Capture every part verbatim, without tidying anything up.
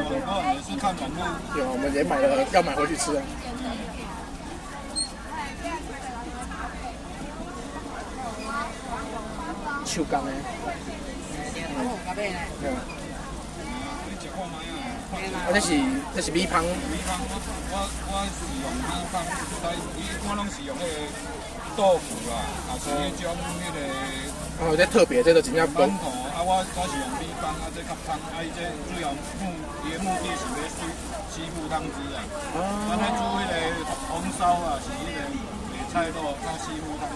我也是看网络。 对啊，我们也买了，要买回去吃啊。手工的。嗯。啊，这是这是米芳。 米芳，我我我是用米芳，但伊我拢是用迄个豆腐啦，也是迄种迄个。 哦，这特别，这个真正馒头啊，我我是用米芳啊，这较香，啊，伊这主要目伊的目的是要水吸附汤汁啊。哦。咱咧煮迄个红烧啊，是迄个白菜肉加吸附汤。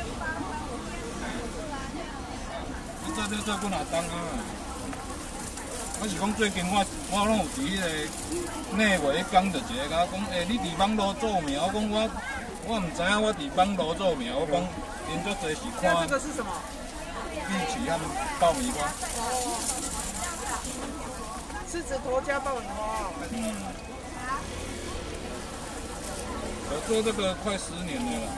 这这这不哪当啊？我是讲最近我我拢有伫迄个内围讲着一个，甲我讲，诶、欸，你伫网络做名，我讲我我唔知影我伫网络做名，我讲因足侪是看。 这个是什么？ 碧曲和爆米花。 狮子头加爆米花。 嗯。我做这个快十年了啦。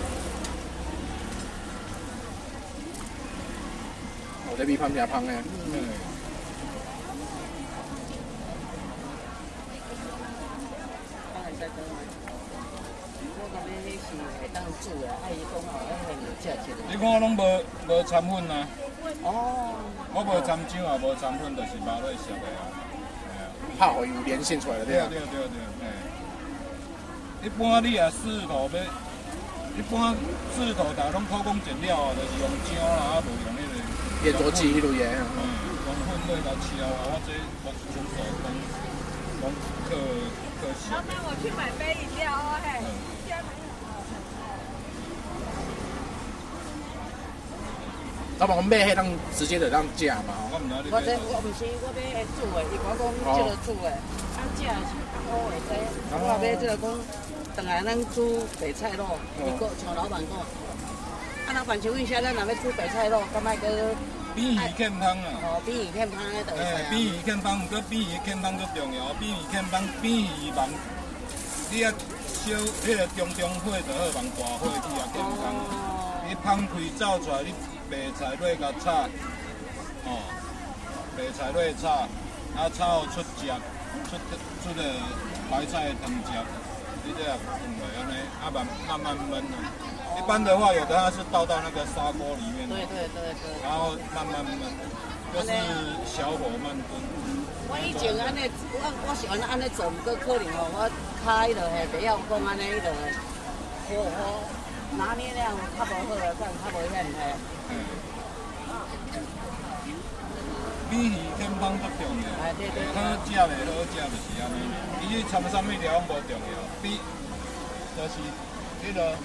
我这米芳真芳诶。 嗯。你看我拢无无掺粉啊？哦。我无掺酱也无掺粉，就是麻落熟的啊。 怕会有连线出来的对啊。 对对对对。一般你也狮头要，一般狮头大拢手工剪料啊，就是用姜啦，啊无用迄个。 变做鸡迄类的。 嗯，用粉类来敲啊，我这我纯手工，工可可惜。老板，我去买杯饮料哦，嘿。 老板，我买迄当直接就当食嘛。 我唔知你。 我这我唔是，我买煮的，伊讲讲这个煮的，啊食的是好的这。我买这个讲，等下咱煮白菜肉，伊讲像老板讲，啊老板请问一下，咱若要煮白菜肉，敢爱个？ 比鱼欠汤啊。 哦，比鱼欠汤的就会使。 哎，比鱼欠汤，毋过比鱼欠汤最重要，比鱼欠汤，比鱼网，你啊烧迄个中中火就好，网大火去也健康。你芳开走出来，你。白菜落甲炒，哦，白菜落炒，啊炒出汁，出出个白菜汤汁，你这样放落安尼，啊慢慢慢焖啊。一般的话，有的它是倒到那个砂锅里面， 对对对对， 然后慢慢焖，就是小火慢炖。 我以前安尼，我我是安尼安尼做，毋过可能哦，我开落嘿，袂晓讲安尼迄个火候。拿捏量较无好啊，可能较无显嘿。 比鱼欠芳最重要。 哎对对。 好食袂好食就是安尼。伊去掺啥物料无重要，比就是迄个。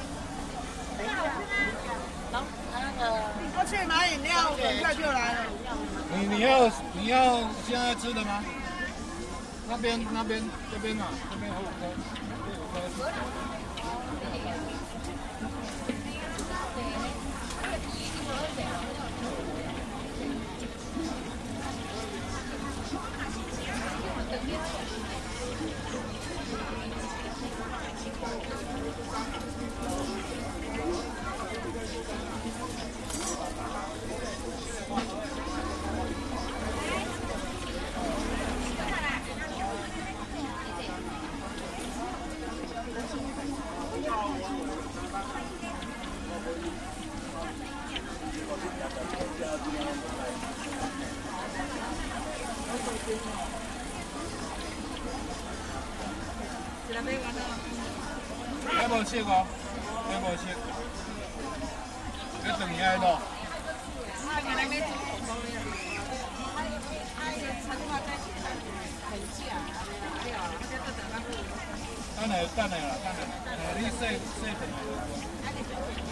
老那个。 我去拿饮料，等一下就来了。 你你要你要现在吃的吗？那边那边这边啊，这边有五颗，这五颗是熟的。还无熟哦，还无熟，要等伊爱咯。等下等下啦，等下，你洗洗等下。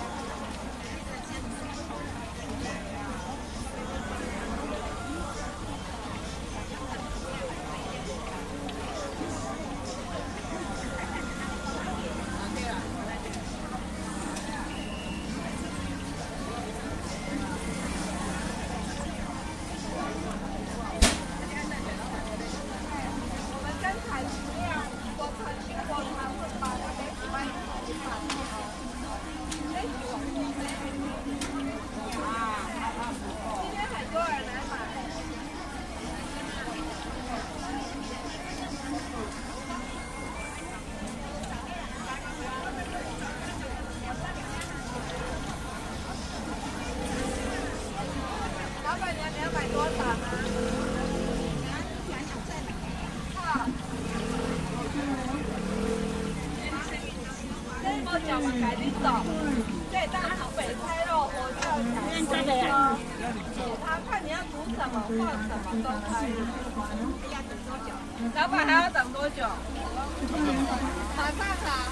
嘛嘛改你走，这当北菜肉佛跳墙，这个呀，他看你要煮什么放什么都可以。要等多久？老板还要等多久？马上好。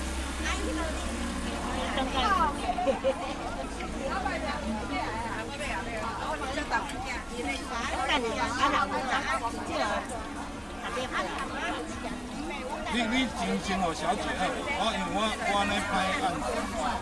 好。老板娘，你来啊？我来啊，来啊！我你就等一下，你那啥，干你啊？俺老板娘，这个，打电话。 你你真心哦，小姐好，我因为我我安尼拍案子。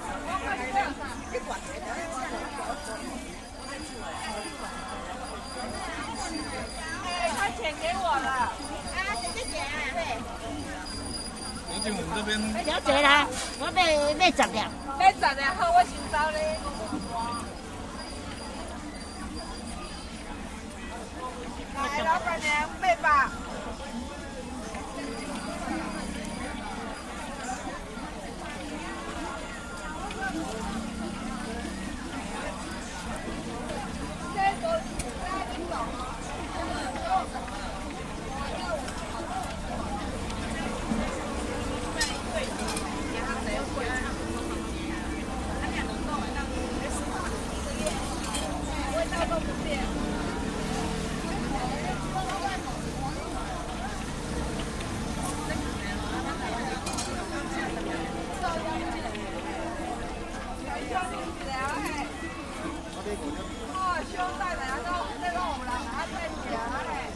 哎，他钱给我了。啊，谢谢啊，对。而且我们这边。 小姐啦，我买买十两。 买十两好，我先走咧。来，老板娘，买吧。哦，兄弟来到这个我们来拿在家嘞。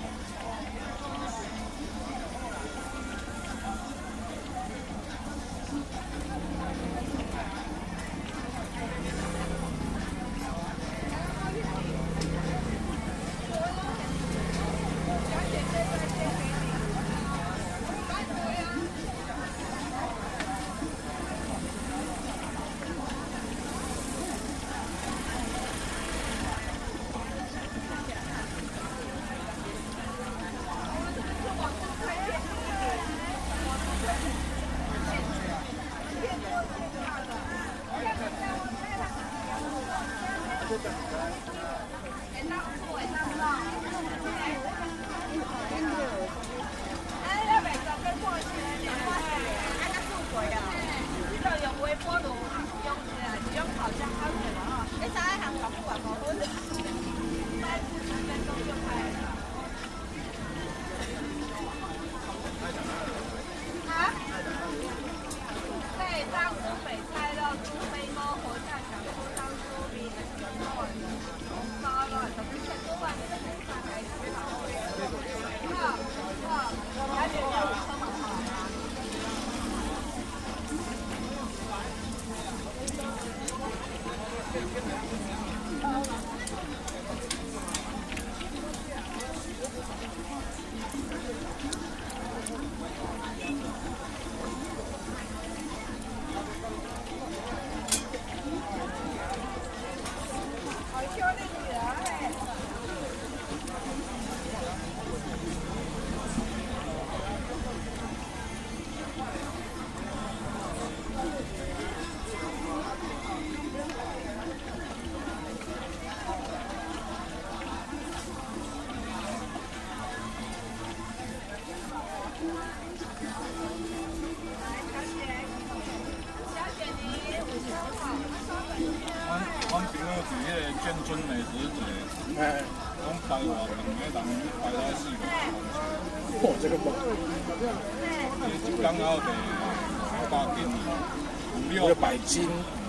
阮朋友伫迄个建春美食节，哎，讲排偌长个人排到四五个。哦，这个棒！伊一缸后卖五百斤，有六百斤。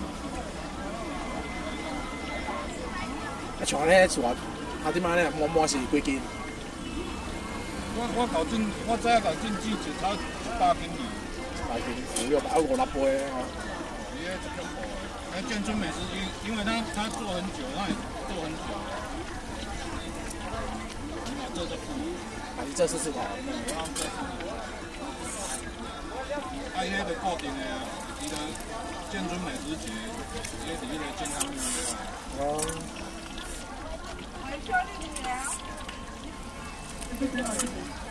啊，像安尼厝啊，啊点仔咧，满满是几斤？我我搞进，我知影搞进去就差一百斤二，一百斤五六百，啊五六杯啊。伊迄一种货。 那建春美食，因因为他他做很久，他也做很久。你把这就付，啊，你这试试看。啊，伊迄个固定的啊，伊个建春美食节，伊伫迄个健康路啊。哦。我叫你聊。